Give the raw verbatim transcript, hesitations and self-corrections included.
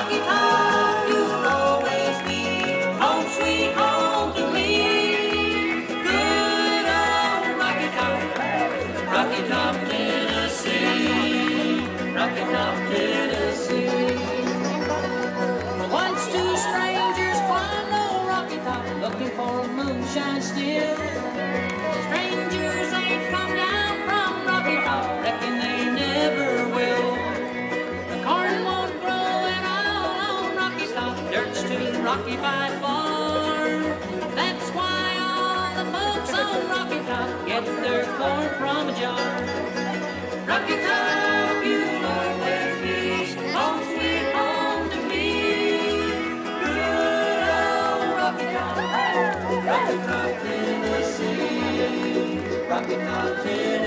Rocky Top, you'll always be home sweet home to me. Good old Rocky Top, Rocky Top, Tennessee, Rocky Top, Tennessee. Once two strangers climbed old Rocky Top, looking for a moonshine still. Strangers ain't come down from Rocky Top, reckon they never will. The corn won't grow at all on Rocky Top, dirt's too rocky by far. That's why all the folks on Rocky Top get their corn from a jar. Rocky Top, you'll always be home sweet home to me. Good old Rocky Top, Rocky Top, Tennessee, Rocky Top, Tennessee.